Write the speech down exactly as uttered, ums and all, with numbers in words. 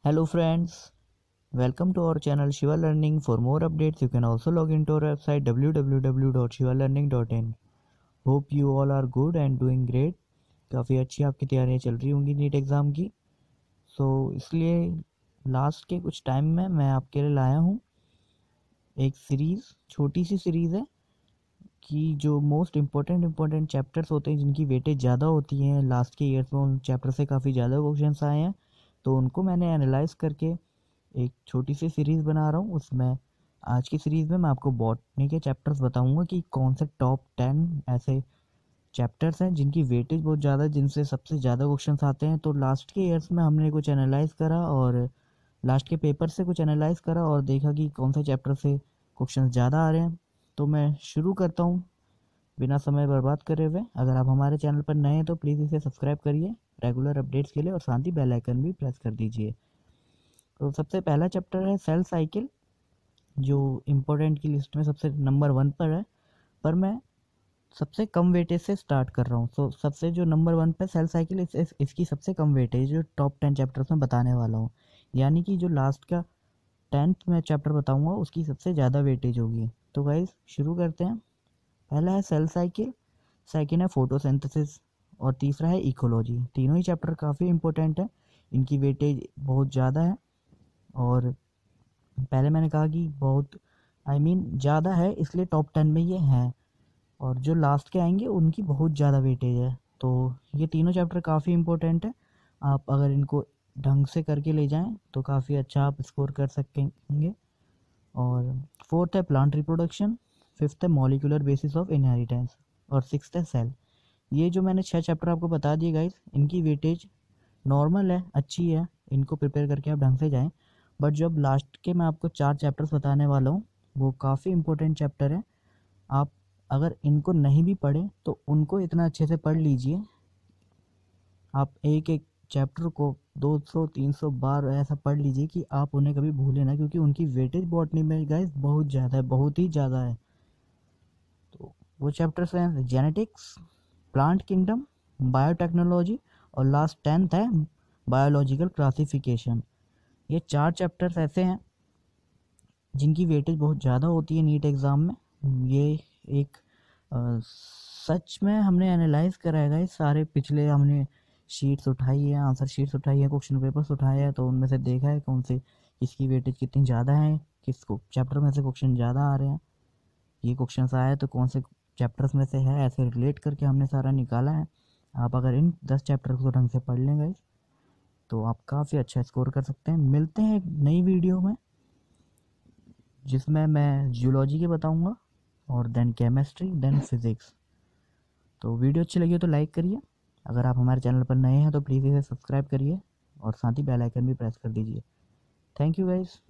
Hello friends, welcome to our channel Shiva Learning. For more updates, you can also log into our website w w w dot shiva learning dot in. Hope you all are good and doing great. काफ़ी अच्छी आपकी तैयारियां चल रही होंगी NEET exam की। सो so, इसलिए last के कुछ टाइम में मैं आपके लिए लाया हूँ एक सीरीज़, छोटी सी सीरीज़ है कि जो मोस्ट इम्पोर्टेंट इम्पोर्टेंट चैप्टर्स होते हैं जिनकी वेटेज ज़्यादा होती है, लास्ट के ईयर्स में उन चैप्टर से काफ़ी ज़्यादा क्वेश्चंस आए हैं, तो उनको मैंने एनालाइज करके एक छोटी सी सीरीज़ बना रहा हूँ। उसमें आज की सीरीज़ में मैं आपको बॉटनी के चैप्टर्स बताऊंगा कि कौन से टॉप टेन ऐसे चैप्टर्स हैं जिनकी वेटेज बहुत ज़्यादा है, जिनसे सबसे ज़्यादा क्वेश्चंस आते हैं। तो लास्ट के ईयर्स में हमने कुछ एनालाइज करा और लास्ट के पेपर से कुछ एनालाइज करा और देखा कि कौन से चैप्टर से क्वेश्चंस ज़्यादा आ रहे हैं। तो मैं शुरू करता हूँ बिना समय बर्बाद करे हुए। अगर आप हमारे चैनल पर नए हैं तो प्लीज़ इसे सब्सक्राइब करिए रेगुलर अपडेट्स के लिए और साथ ही बेल आइकन भी प्रेस कर दीजिए। तो सबसे पहला चैप्टर है सेल साइकिल, जो इम्पोर्टेंट की लिस्ट में सबसे नंबर वन पर है, पर मैं सबसे कम वेटेज से स्टार्ट कर रहा हूँ। तो सबसे जो नंबर वन पे सेल साइकिल, इस, इस, इसकी सबसे कम वेटेज जो टॉप टेन चैप्टर्स में बताने वाला हूँ, यानी कि जो लास्ट का टेंथ में चैप्टर बताऊँगा उसकी सबसे ज़्यादा वेटेज होगी। तो गाइज शुरू करते हैं। पहला है सेल साइकिल, सेकेंड है फोटोसिंथेसिस और तीसरा है इकोलॉजी। तीनों ही चैप्टर काफ़ी इंपॉर्टेंट है, इनकी वेटेज बहुत ज़्यादा है। और पहले मैंने कहा कि बहुत आई मीन ज़्यादा है, इसलिए टॉप टेन में ये हैं। और जो लास्ट के आएंगे उनकी बहुत ज़्यादा वेटेज है। तो ये तीनों चैप्टर काफ़ी इंपॉर्टेंट है। आप अगर इनको ढंग से करके ले जाएं तो काफ़ी अच्छा आप स्कोर कर सकेंगे। और फोर्थ है प्लांट रिप्रोडक्शन, फिफ्थ है मॉलिक्यूलर बेसिस ऑफ इनहेरिटेंस और सिक्स्थ है सेल। ये जो मैंने छः चैप्टर आपको बता दिए गाइस, इनकी वेटेज नॉर्मल है, अच्छी है, इनको प्रिपेयर करके आप ढंग से जाएं। बट जब लास्ट के मैं आपको चार चैप्टर्स बताने वाला हूँ वो काफ़ी इंपॉर्टेंट चैप्टर है। आप अगर इनको नहीं भी पढ़े तो उनको इतना अच्छे से पढ़ लीजिए, आप एक एक चैप्टर को दो सौ तीन सौ बार ऐसा पढ़ लीजिए कि आप उन्हें कभी भूलें ना, क्योंकि उनकी वेटेज बॉटनी में गाइस बहुत ज़्यादा है, बहुत ही ज़्यादा है। तो वो चैप्टर्स हैं जेनेटिक्स, प्लांट किंगडम, बायोटेक्नोलॉजी और लास्ट टेंथ है बायोलॉजिकल क्लासिफिकेशन। ये चार चैप्टर्स ऐसे हैं जिनकी वेटेज बहुत ज़्यादा होती है नीट एग्ज़ाम में। ये एक आ, सच में हमने एनालाइज करा है गाइस, सारे पिछले हमने शीट्स उठाई है, आंसर शीट्स उठाई है, क्वेश्चन पेपर्स उठाए हैं, तो उनमें से देखा है कौन से किसकी वेटेज कितनी ज़्यादा है, किस चैप्टर में से क्वेश्चन ज़्यादा आ रहे हैं, ये क्वेश्चन आए तो कौन से चैप्टर्स में से है, ऐसे रिलेट करके हमने सारा निकाला है। आप अगर इन दस चैप्टर्स को ढंग से पढ़ लें गाइस तो आप काफ़ी अच्छा स्कोर कर सकते हैं। मिलते हैं एक नई वीडियो में जिसमें मैं जियोलॉजी के बताऊंगा और देन केमिस्ट्री, देन फिज़िक्स। तो वीडियो अच्छी लगी हो तो लाइक करिए, अगर आप हमारे चैनल पर नए हैं तो प्लीज़ इसे सब्सक्राइब करिए और साथ ही बेल आइकन भी प्रेस कर दीजिए। Thank you guys.